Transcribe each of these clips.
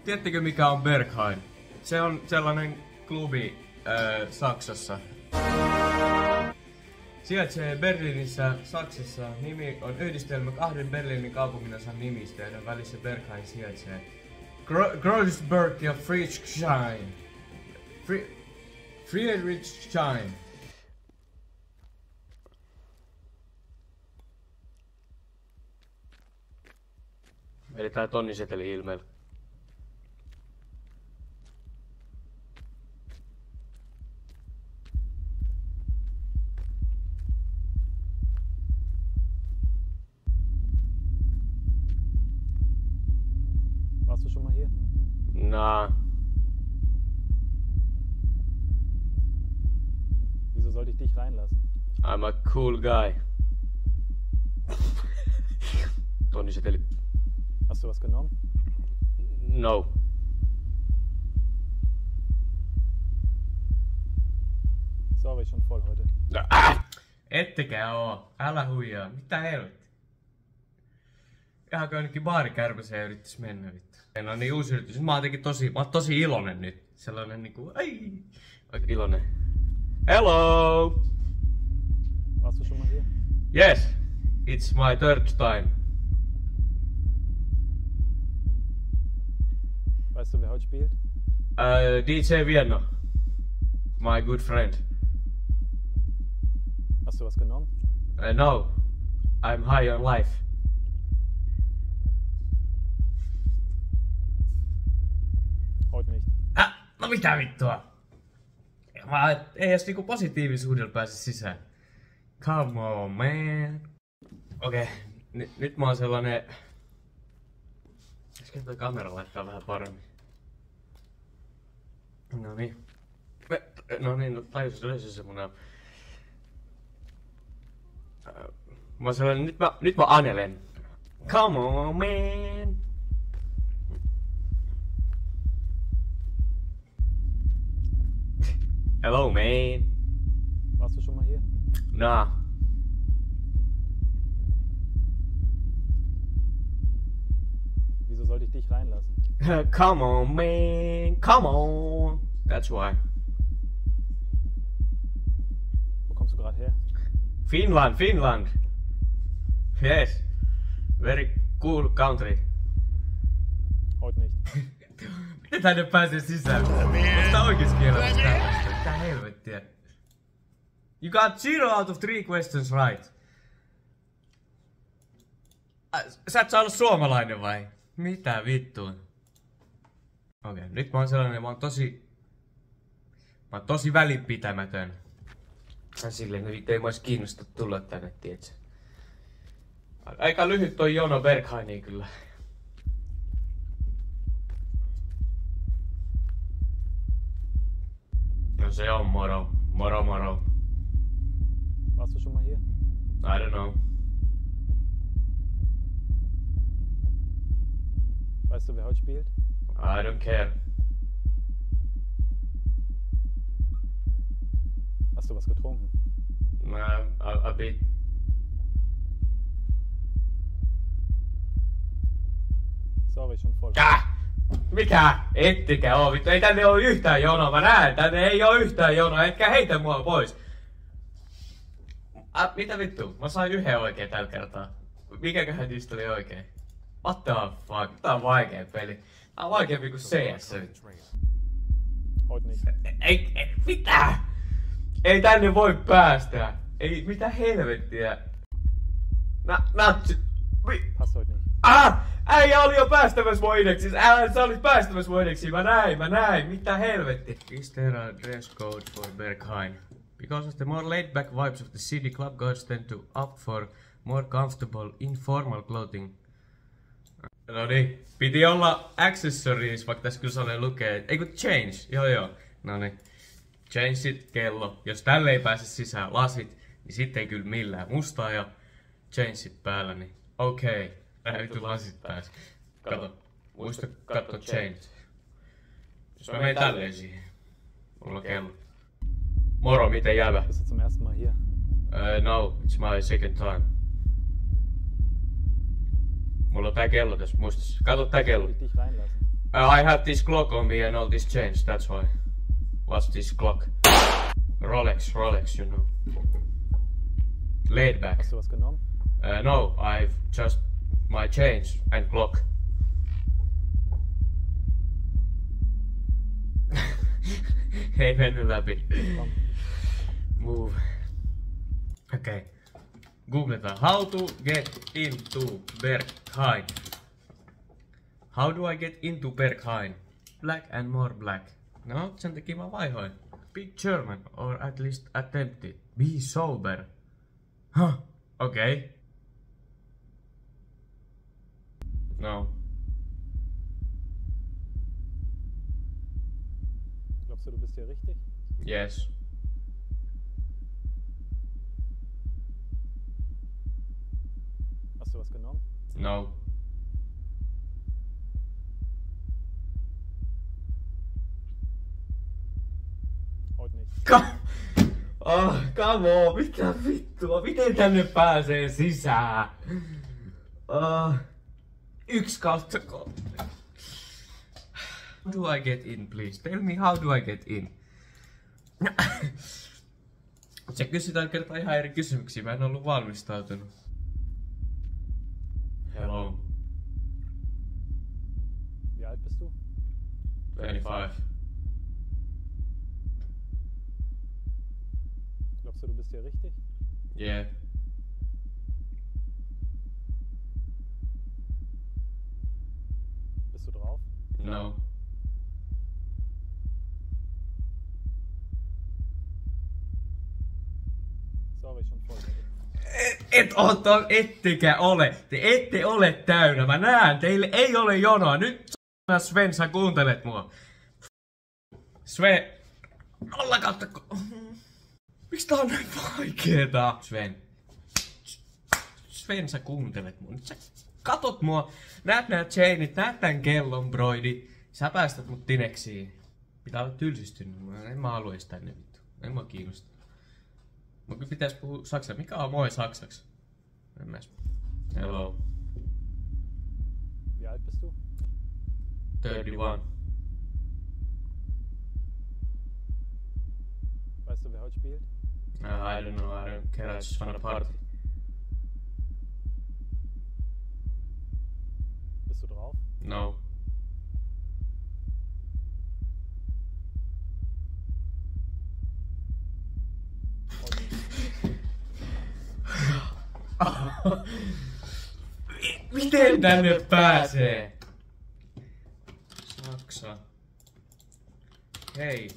Tiedättekö mikä on Berghain? Se on sellainen klubi Saksassa. Sijaitsee Berliinissä, Saksassa. Nimi on yhdistelmä kahden Berliinin kaupunginosan nimistä, joiden välissä Berghain sijaitsee. Kreuzberg ja Friedrichshain. Friedrichshain. Eli tää tonniseteli ilmeellä. Warst du schon mal hier? Na. Wieso sollte ich dich reinlassen? I'm a cool guy. Tonniseteli. Hast du was genommen? No. Sorry, schon voll heute. Ettekä oo. Älä huijaa. Mitä helvetti? Ihan kuin jonnekin baarikärpäseen yrittis mennä vittu. No niin, uusi yritys. Mä oon tosi iloinen nyt. Sellainen niinku, ai. Iloinen. Hello! Warst du schon mal hier? Yes. It's my third time. Weißt du, wer heute spielt? DJ Vienna. My good friend. Hast du was genommen? No. I'm high on life. Heute nicht. No mitä vittua? Ei edes niinku positiivisuudella pääse sisään. Come on, man. Okei. Nyt mä oon sellainen... Äsken toi kamera laittaa vähän paremmin. Noniin. No tajusin yleensä se mun... Mä oon sellainen... Nyt mä anelen. Come on, man. Hello, man. Warst du schon mal hier? Nah. Wieso sollte ich dich reinlassen? Come on, man. Come on. That's why. Wo kommst du gerade her? Finland. Yes. Very cool country. Heute nicht. Miten tänne pääsee sisään? Onko tää oikeesti kielellä tällaista? Mitä helvettiä? You got 0 out of 3 questions right. Sä et saa olla suomalainen vai? Mitä vittua? Okei, nyt mä oon sellainen, mä oon tosi välinpitämätön. Silleen, että ei mä ois kiinnosta tulla tänne, tietsä. Aika lyhyt toi jono Berghainiin kyllä. No se on moro. Moro. Warst du schon mal hier? I don't know. Weißt du, wer heute spielt? I don't care. Hast du was getrunken? A bit. Sorry, schon voll. Mikä? Ettikä oo vittu. Ei tänne oo yhtään jonoa. Mä näen, tänne ei oo yhtään jonoa. Etkä heitä mua pois. Mitä vittu? Mä sain yhden oikein tällä kertaa. Mikäköhän niistä oli oikein? What the fuck? Tää on vaikea peli. Tää on vaikeampi kuin CS. Heute nicht. Ei, mitä? Ei tänne voi päästä. Ei, mitä helvettiä? Passt heute nicht. Äijä oli jo päästämässä voideksi. Sä olit päästämässä voideksi. Mä näin. Mitä helvetti? Is there a dress code for Berghain? Because of the more laid-back vibes of the city, club goers tend to opt for more comfortable, informal clothing. No niin, piti olla accessories, vaikka tässä kyllä lukee. Eiku change, joo. No niin. Change sit kello. Jos tälle ei pääse sisään lasit, niin sitten ei kyllä millään. Mustaa ja change sit päällä, niin okei. Vittu lasit pääs. Kato, muista katso change. Jos mä menen tälleen siihen. Mulla on kello. Moro, miten jävä? Bist du zum ersten Mal hier? No, it's my second time. Mulla on tää kello tässä, muistas. Kato tää kello. Soll ich dich reinlassen? I have this clock on me and all this change, that's why. What's this clock? Rolex, you know. Laid back. Hast du was genommen? No, I've just my change and clock. Ei mennyt läpi. Move. Okay. Googletaan. How to get into Berghain. How do I get into Berghain? Black and more black. No, sen takia mä vaihoin. Be German, or at least attempt it. Be sober. Huh. Okay. No. Glaubst du, du bist hier richtig? Yes. Hast du was genommen? No. Heute nicht. Come on, mitä vittua? Miten tänne pääsee sisään? 1/3. How do I get in, please? Tell me how do I get in? Se kysytään kertaa ihan eri kysymyksiä, mä en ollut valmistautunut. Hello. Wie alt bist du? 25. Glaubst du, du bist hier richtig? Yeah. Bist du drauf? No. Sorry, schon voll. Ettekä ole. Te ette ole täynnä. Mä näen, teille ei ole jonoa. Nyt Sven, sä kuuntelet mua. Sven. 0/. Miksi tää on näin vaikeeta? Sven, sä kuuntelet mua. Nyt sä katot mua. Näet nää chainit, näet tän kellon, broidi. Sä päästät mut tineksiin. Pitää olla tylsistynyt. En mä halua edes tänne vittu. En mä kiinnosta. Mun pitäis puhua saksaa. Mikä on moi saksaksi? En mä edes. Hello. Wie alt bist du? 31. Weißt du, wer heute spielt? I don't know, I don't care, I just wanna party. Bist du drauf? No. Heute nicht. Miten tänne pääsee? Saksa. Hei.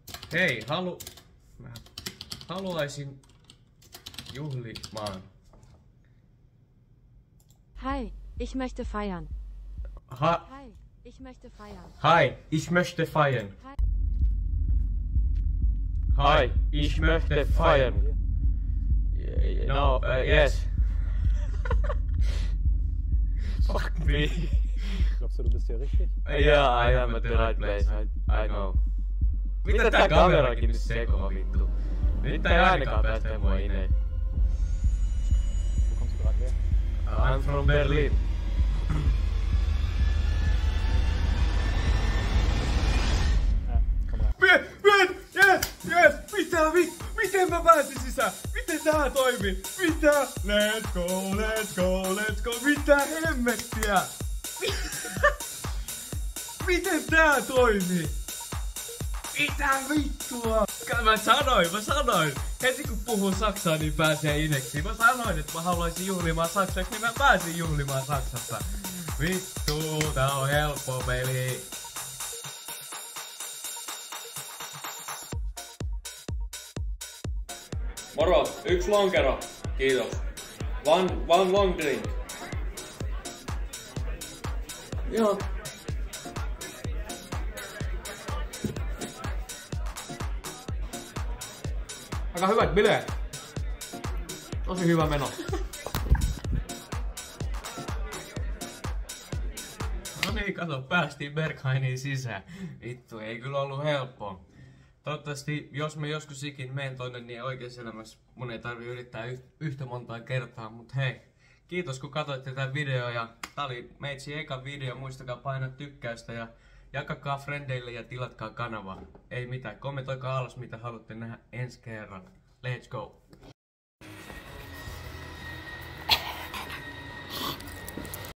Mä haluaisin juhlimaan. Hi, ich möchte feiern. Hi, ich möchte feiern. ich möchte feiern. Hi, ich möchte feiern. No, yes. Fuck me. Glaubst du, du bist hier richtig? Yeah, I am at the right place. I know. Mitä tää kamerakin nyt sekoo vittu? Nyt ei ainakaan päästä mua ineen. Wo kommst du gerade her? I'm from Berlin. Komm rein. Miten mä pääsin sisään? Miten tää toimii? Mitä? Let's go. Mitä hemmettiä? Miten tää toimii? Mitä vittua? Mä sanoin. Heti kun puhun saksaa, niin pääsee ineksiin. Mä sanoin, että mä haluaisin juhlimaan saksaksi, niin mä pääsin juhlimaan Saksassa. Vittu, tää on helppo peli. Moro, 1 lonkero. Kiitos. One long drink. Joo. Aika hyvät bileet. Tosi hyvä meno. No niin, kato, päästiin Berghainiin sisään. Vittu, ei kyllä ollut helppoa. Toivottavasti, jos mä joskus ikin menen tonne, niin oikeassa elämässä mun ei tarvi yrittää yhtä montaa kertaa. Mut hei, Kiitos kun katsoitte tätä videoa ja tää oli meitsi eka video. Muistakaa painaa tykkäystä ja jakakaa frendeille ja tilatkaa kanavaa. Ei mitään, kommentoikaa alas mitä haluatte nähdä ensi kerralla. Let's go!